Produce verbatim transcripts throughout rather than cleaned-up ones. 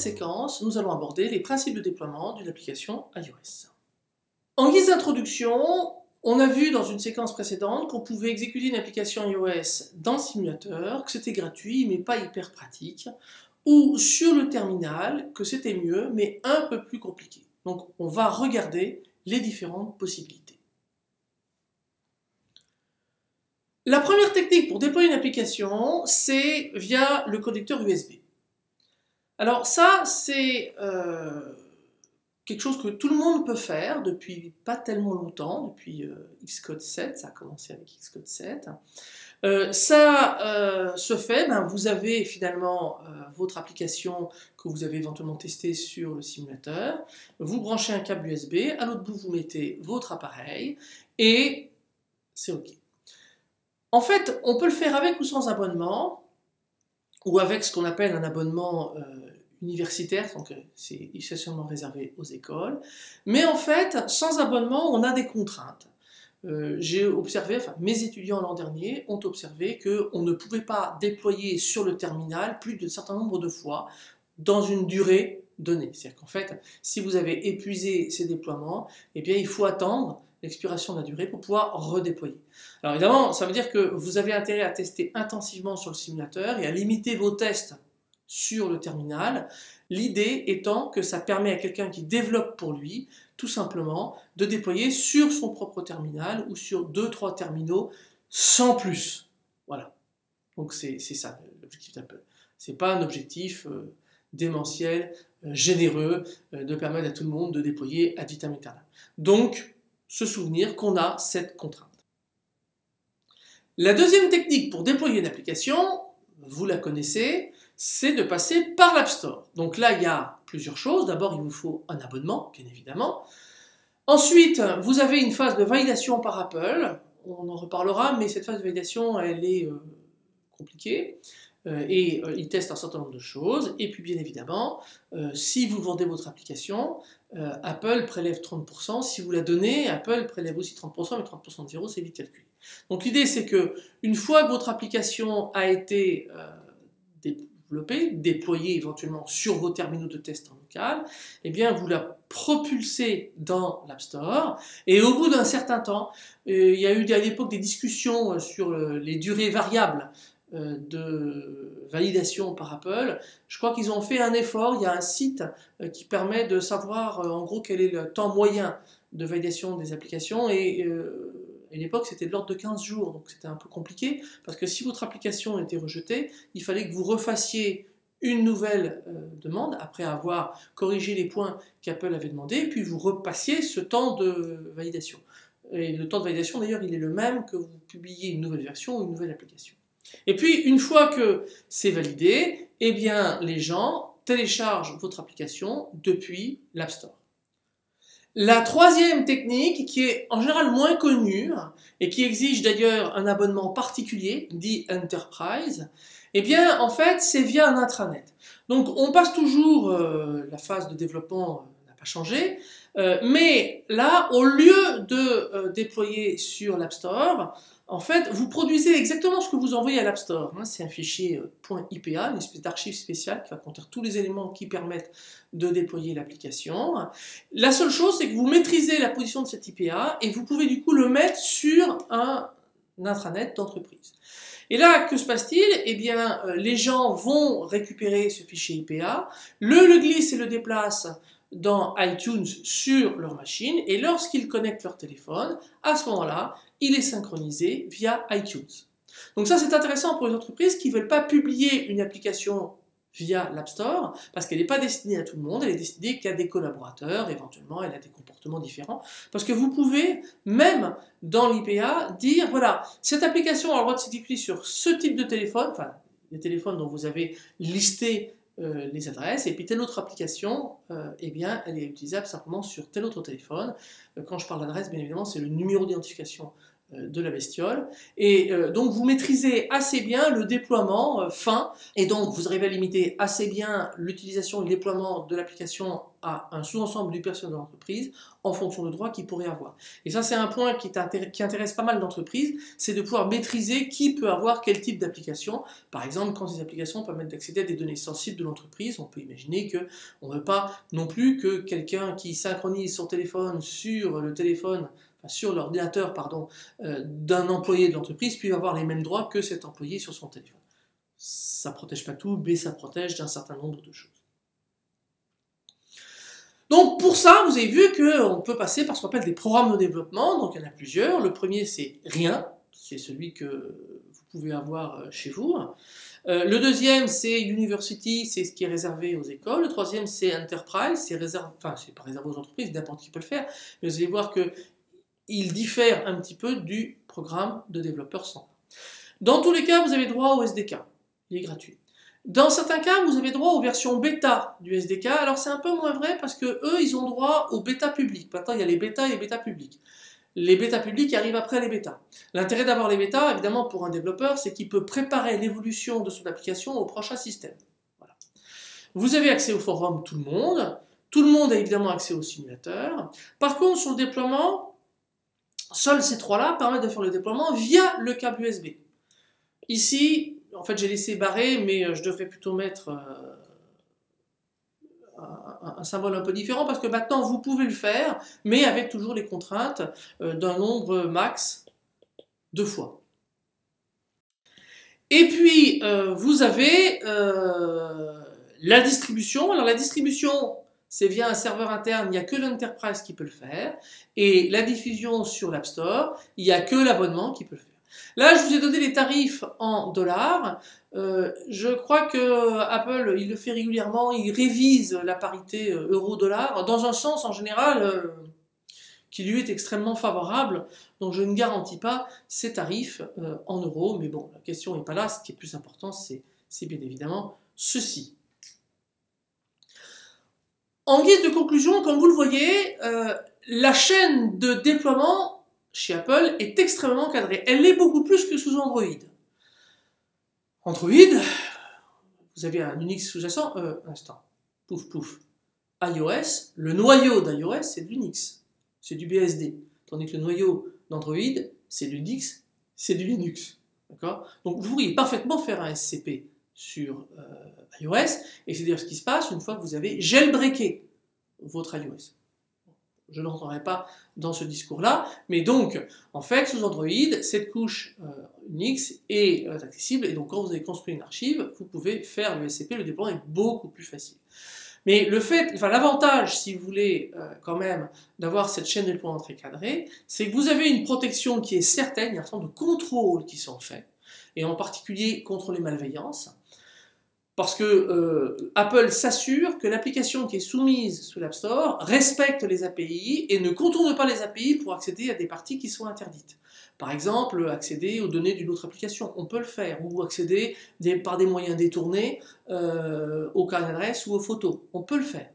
séquence, nous allons aborder les principes de déploiement d'une application iOS. En guise d'introduction, on a vu dans une séquence précédente qu'on pouvait exécuter une application iOS dans le simulateur, que c'était gratuit mais pas hyper pratique, ou sur le terminal, que c'était mieux mais un peu plus compliqué. Donc on va regarder les différentes possibilités. La première technique pour déployer une application, c'est via le connecteur U S B. Alors ça, c'est euh, quelque chose que tout le monde peut faire depuis pas tellement longtemps, depuis euh, Xcode sept, ça a commencé avec Xcode sept. Euh, ça euh, se fait, ben, vous avez finalement euh, votre application que vous avez éventuellement testée sur le simulateur, vous branchez un câble U S B, à l'autre bout vous mettez votre appareil et c'est OK. En fait, on peut le faire avec ou sans abonnement, ou avec ce qu'on appelle un abonnement euh, universitaire, donc c'est essentiellement réservé aux écoles. Mais en fait, sans abonnement, on a des contraintes. Euh, J'ai observé, enfin mes étudiants l'an dernier ont observé qu'on ne pouvait pas déployer sur le terminal plus d'un certain nombre de fois dans une durée donnée. C'est-à-dire qu'en fait, si vous avez épuisé ces déploiements, eh bien il faut attendre l'expiration de la durée pour pouvoir redéployer. Alors évidemment, ça veut dire que vous avez intérêt à tester intensivement sur le simulateur et à limiter vos tests sur le terminal, l'idée étant que ça permet à quelqu'un qui développe pour lui, tout simplement, de déployer sur son propre terminal ou sur deux trois terminaux sans plus. Voilà. Donc c'est ça l'objectif d'Apple. C'est pas un objectif euh, démentiel, euh, généreux, euh, de permettre à tout le monde de déployer ad vitam aeternam. Donc, se souvenir qu'on a cette contrainte. La deuxième technique pour déployer une application, vous la connaissez, c'est de passer par l'App Store. Donc là, il y a plusieurs choses. D'abord, il vous faut un abonnement, bien évidemment. Ensuite, vous avez une phase de validation par Apple. On en reparlera, mais cette phase de validation, elle est euh, compliquée. Euh, et euh, il teste un certain nombre de choses. Et puis, bien évidemment, euh, si vous vendez votre application, euh, Apple prélève trente pour cent. Si vous la donnez, Apple prélève aussi trente pour cent, mais trente pour cent de zéro, c'est vite calculé. Donc l'idée, c'est que une fois que votre application a été euh, développée, déployée éventuellement sur vos terminaux de test en local, eh bien, vous la propulsez dans l'App Store. Et au bout d'un certain temps, euh, il y a eu à l'époque des discussions sur le, les durées variables de validation par Apple. Je crois qu'ils ont fait un effort. Il y a un site qui permet de savoir en gros quel est le temps moyen de validation des applications et euh, à l'époque c'était de l'ordre de quinze jours, donc c'était un peu compliqué parce que si votre application était rejetée, il fallait que vous refassiez une nouvelle euh, demande après avoir corrigé les points qu'Apple avait demandé, puis vous repassiez ce temps de validation. Et le temps de validation d'ailleurs il est le même que vous publiez une nouvelle version ou une nouvelle application. Et puis, une fois que c'est validé, eh bien, les gens téléchargent votre application depuis l'App Store. La troisième technique, qui est en général moins connue, et qui exige d'ailleurs un abonnement particulier, dit Enterprise, eh bien, en fait, c'est via un intranet. Donc, on passe toujours, euh, la phase de développement euh, n'a pas changé, euh, mais là, au lieu de euh, déployer sur l'App Store, en fait, vous produisez exactement ce que vous envoyez à l'App Store. C'est un fichier .ipa, une espèce d'archive spéciale qui va contenir tous les éléments qui permettent de déployer l'application. La seule chose, c'est que vous maîtrisez la position de cet I P A et vous pouvez du coup le mettre sur un intranet d'entreprise. Et là, que se passe-t-il? Eh bien, les gens vont récupérer ce fichier I P A, le, le glissent et le déplacent dans iTunes sur leur machine, et lorsqu'ils connectent leur téléphone, à ce moment-là, il est synchronisé via iTunes. Donc ça, c'est intéressant pour les entreprises qui ne veulent pas publier une application via l'App Store, parce qu'elle n'est pas destinée à tout le monde, elle est destinée qu'à des collaborateurs, éventuellement, elle a des comportements différents, parce que vous pouvez, même dans l'I P A, dire, voilà, cette application a le droit de s'exécuter sur ce type de téléphone, enfin, les téléphones dont vous avez listé Euh, les adresses, et puis telle autre application, euh, eh bien, elle est utilisable simplement sur tel autre téléphone. Euh, quand je parle d'adresse, bien évidemment, c'est le numéro d'identification euh, de la bestiole. Et euh, donc, vous maîtrisez assez bien le déploiement euh, fin, et donc vous arrivez à limiter assez bien l'utilisation et le déploiement de l'application à un sous-ensemble du personnel de l'entreprise en fonction de droits qu'il pourrait avoir. Et ça, c'est un point qui, qui intéresse pas mal d'entreprises, c'est de pouvoir maîtriser qui peut avoir quel type d'application. Par exemple, quand ces applications permettent d'accéder à des données sensibles de l'entreprise, on peut imaginer qu'on ne veut pas non plus que quelqu'un qui synchronise son téléphone sur le téléphone, enfin, sur l'ordinateur, pardon, euh, d'un employé de l'entreprise puisse avoir les mêmes droits que cet employé sur son téléphone. Ça ne protège pas tout, mais ça protège d'un certain nombre de choses. Donc pour ça, vous avez vu qu'on peut passer par ce qu'on appelle des programmes de développement, donc il y en a plusieurs. Le premier, c'est rien, c'est celui que vous pouvez avoir chez vous. Euh, le deuxième, c'est University, c'est ce qui est réservé aux écoles. Le troisième, c'est Enterprise, c'est réservé, enfin c'est pas réservé aux entreprises, n'importe qui peut le faire, mais vous allez voir qu'il diffère un petit peu du programme de développeur standard. Dans tous les cas, vous avez droit au S D K. Il est gratuit. Dans certains cas, vous avez droit aux versions bêta du S D K. Alors c'est un peu moins vrai parce que eux, ils ont droit aux bêta publics. Maintenant, il y a les bêta et les bêta publics. Les bêta publics arrivent après les bêta. L'intérêt d'avoir les bêta, évidemment, pour un développeur, c'est qu'il peut préparer l'évolution de son application au prochain système. Voilà. Vous avez accès au forum tout le monde. Tout le monde a évidemment accès au simulateur. Par contre, sur le déploiement, seuls ces trois-là permettent de faire le déploiement via le câble U S B. Ici, en fait, j'ai laissé barrer, mais je devrais plutôt mettre euh, un, un symbole un peu différent, parce que maintenant, vous pouvez le faire, mais avec toujours les contraintes euh, d'un nombre max deux fois. Et puis, euh, vous avez euh, la distribution. Alors, la distribution, c'est via un serveur interne, il n'y a que l'Enterprise qui peut le faire, et la diffusion sur l'App Store, il n'y a que l'abonnement qui peut le faire. Là, je vous ai donné les tarifs en dollars. Euh, je crois que Apple, il le fait régulièrement, il révise la parité euro-dollar dans un sens en général euh, qui lui est extrêmement favorable. Donc je ne garantis pas ces tarifs euh, en euros, mais bon, la question n'est pas là. Ce qui est plus important, c'est bien évidemment ceci. En guise de conclusion, comme vous le voyez, euh, la chaîne de déploiement chez Apple est extrêmement cadrée. Elle l'est beaucoup plus que sous Android. Android, vous avez un Unix sous-jacent, euh, un instant, pouf pouf. iOS, le noyau d'iOS, c'est de l'Unix, c'est du B S D. Tandis que le noyau d'Android, c'est de l'Unix, c'est du Linux. D'accord ? Donc vous pourriez parfaitement faire un S C P sur euh, iOS, et c'est dire ce qui se passe une fois que vous avez jailbreaké votre iOS. Je n'entrerai pas dans ce discours-là, mais donc, en fait, sous Android, cette couche euh, Unix est euh, accessible, et donc quand vous avez construit une archive, vous pouvez faire le S C P, le déploiement est beaucoup plus facile. Mais le fait, enfin l'avantage, si vous voulez, euh, quand même, d'avoir cette chaîne de déploiement très cadrée, c'est que vous avez une protection qui est certaine, il y a un certain nombre de contrôles qui sont faits, et en particulier contre les malveillances, parce que euh, Apple s'assure que l'application qui est soumise sous l'App Store respecte les A P I et ne contourne pas les A P I pour accéder à des parties qui sont interdites. Par exemple, accéder aux données d'une autre application, on peut le faire, ou accéder des, par des moyens détournés euh, au carnet d'adresse ou aux photos, on peut le faire.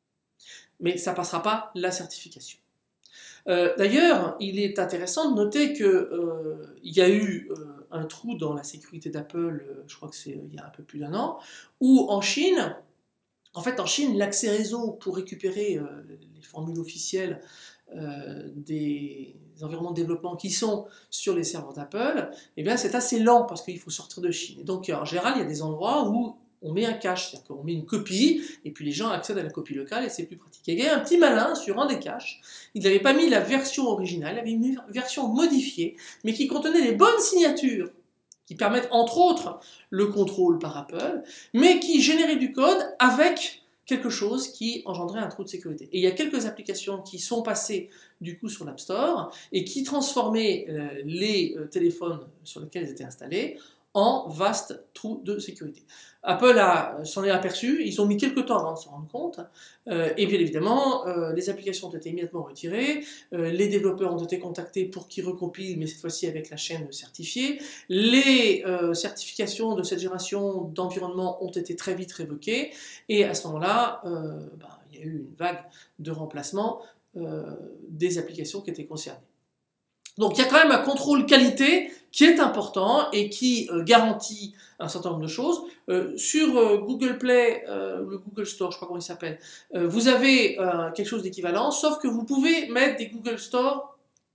Mais ça ne passera pas la certification. Euh, D'ailleurs, il est intéressant de noter qu'il euh, y a eu... Euh, un trou dans la sécurité d'Apple, je crois que c'est il y a un peu plus d'un an, où en Chine, en fait en Chine, l'accès réseau pour récupérer euh, les formules officielles euh, des environnements de développement qui sont sur les serveurs d'Apple, eh bien c'est assez lent parce qu'il faut sortir de Chine. Et donc en général, il y a des endroits où on met un cache, c'est-à-dire qu'on met une copie, et puis les gens accèdent à la copie locale, et c'est plus pratique. Il y a un petit malin sur un des caches, il n'avait pas mis la version originale, il avait une version modifiée, mais qui contenait les bonnes signatures, qui permettent entre autres le contrôle par Apple, mais qui générait du code avec quelque chose qui engendrait un trou de sécurité. Et il y a quelques applications qui sont passées du coup sur l'App Store, et qui transformaient euh, les euh, téléphones sur lesquels elles étaient installés en vaste trou de sécurité. Apple s'en est aperçu, ils ont mis quelques temps avant de s'en rendre compte, euh, et bien évidemment, euh, les applications ont été immédiatement retirées, euh, les développeurs ont été contactés pour qu'ils recompilent, mais cette fois-ci avec la chaîne certifiée, les euh, certifications de cette génération d'environnement ont été très vite révoquées, et à ce moment-là, euh, ben, il y a eu une vague de remplacement euh, des applications qui étaient concernées. Donc il y a quand même un contrôle qualité qui est important et qui euh, garantit un certain nombre de choses. Euh, sur euh, Google Play, euh, le Google Store, je ne sais pas comment il s'appelle, euh, vous avez euh, quelque chose d'équivalent, sauf que vous pouvez mettre des Google Store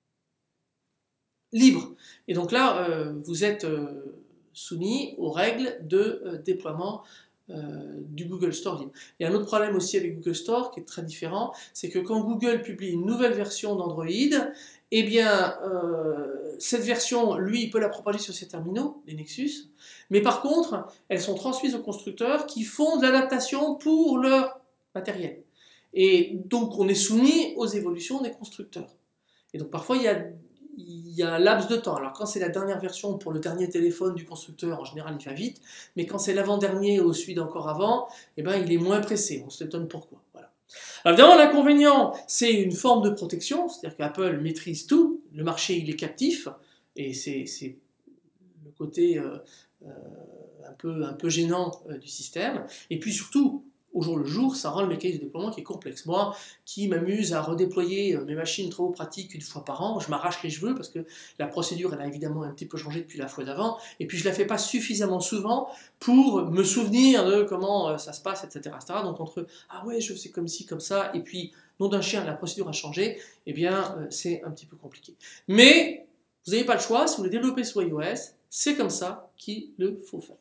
libres. Et donc là, euh, vous êtes euh, soumis aux règles de euh, déploiement euh, du Google Store libre. Il y a un autre problème aussi avec Google Store qui est très différent, c'est que quand Google publie une nouvelle version d'Android, eh bien, euh, cette version, lui, il peut la propager sur ses terminaux, les Nexus, mais par contre, elles sont transmises aux constructeurs qui font de l'adaptation pour leur matériel. Et donc, on est soumis aux évolutions des constructeurs. Et donc, parfois, il y a, il y a un laps de temps. Alors, quand c'est la dernière version pour le dernier téléphone du constructeur, en général, il va vite, mais quand c'est l'avant-dernier ou celui d'encore avant, eh ben, il est moins pressé. On s'étonne pourquoi. Voilà. Alors évidemment, l'inconvénient, c'est une forme de protection, c'est-à-dire qu'Apple maîtrise tout, le marché il est captif, et c'est le côté euh, euh, un, peu, un peu gênant euh, du système. Et puis surtout, au jour le jour, ça rend le mécanisme de déploiement qui est complexe. Moi, qui m'amuse à redéployer mes machines trop pratiques une fois par an, je m'arrache les cheveux parce que la procédure, elle a évidemment un petit peu changé depuis la fois d'avant, et puis je la fais pas suffisamment souvent pour me souvenir de comment ça se passe, et cetera, et cetera. Donc entre ah ouais, je sais comme ci, comme ça, et puis nom d'un chien, la procédure a changé, eh bien c'est un petit peu compliqué. Mais vous n'avez pas le choix, si vous voulez développer sur iOS, c'est comme ça qu'il le faut faire.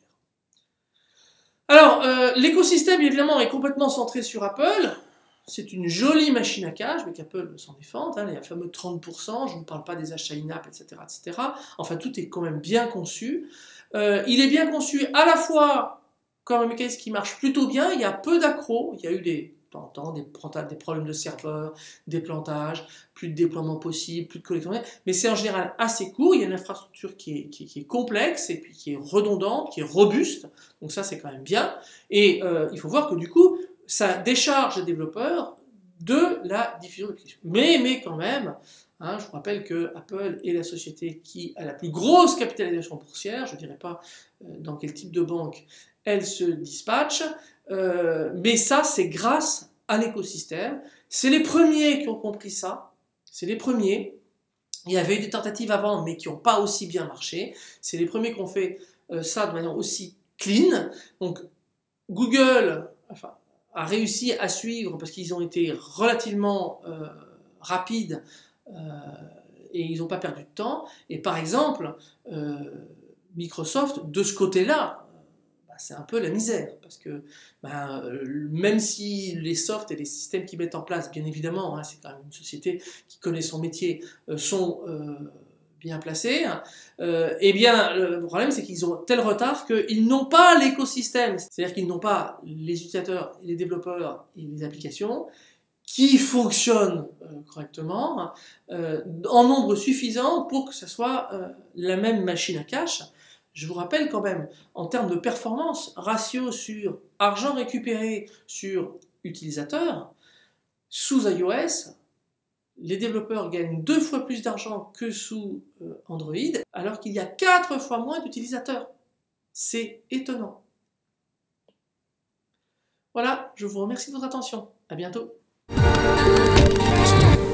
Alors, euh, l'écosystème, évidemment, est complètement centré sur Apple. C'est une jolie machine à cache, mais qu'Apple s'en défende. Hein, les fameux trente pour cent, je ne vous parle pas des achats in-app, et cetera, et cetera. Enfin, tout est quand même bien conçu. Euh, il est bien conçu à la fois comme un mécanisme qui marche plutôt bien. Il y a peu d'accros. Il y a eu des, de temps en temps, des, des problèmes de serveurs, des plantages, plus de déploiement possible, plus de collections, mais c'est en général assez court. Il y a une infrastructure qui est, qui, qui est complexe et puis qui est redondante, qui est robuste, donc ça c'est quand même bien. Et euh, il faut voir que du coup, ça décharge les développeurs de la diffusion d'applications. Mais, mais quand même, hein, je vous rappelle que Apple est la société qui a la plus grosse capitalisation boursière, je ne dirais pas euh, dans quel type de banque elle se dispatche, euh, mais ça c'est grâce à l'écosystème. C'est les premiers qui ont compris ça, c'est les premiers. Il y avait eu des tentatives avant, mais qui n'ont pas aussi bien marché. C'est les premiers qui ont fait euh, ça de manière aussi clean. Donc Google enfin, a réussi à suivre parce qu'ils ont été relativement euh, rapides euh, et ils n'ont pas perdu de temps. Et par exemple, euh, Microsoft, de ce côté-là, c'est un peu la misère, parce que ben, même si les softs et les systèmes qu'ils mettent en place, bien évidemment, hein, c'est quand même une société qui connaît son métier, euh, sont euh, bien placés, hein, euh, eh bien le problème c'est qu'ils ont tel retard qu'ils n'ont pas l'écosystème, c'est-à-dire qu'ils n'ont pas les utilisateurs, les développeurs et les applications qui fonctionnent euh, correctement, euh, en nombre suffisant pour que ce soit euh, la même machine à cache. Je vous rappelle quand même, en termes de performance, ratio sur argent récupéré sur utilisateur, sous iOS, les développeurs gagnent deux fois plus d'argent que sous euh, Android, alors qu'il y a quatre fois moins d'utilisateurs. C'est étonnant. Voilà, je vous remercie de votre attention. À bientôt.